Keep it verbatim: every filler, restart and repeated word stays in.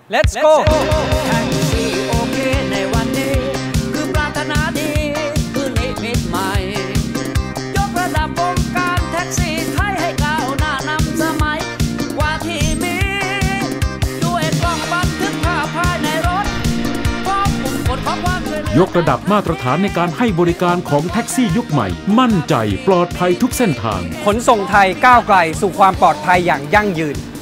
Let's go แท็กซี่โอเคในวันนี้คือปรารถนาดีคือนิมิตใหม่ยกระดับวงการแท็กซี่ไทยให้ก้าวหน้านำสมัยกว่าที่มีด้วยกล้องบันทึกภาพภายในรถพร้อมปุ่มกดข้อความช่วยเหลือยกระดับมาตรฐานในการให้บริการของแท็กซี่ยุคใหม่มั่นใจปลอดภัยทุกเส้นทางขนส่งไทยก้าวไกลสู่ความปลอดภัยอย่างยั่งยืน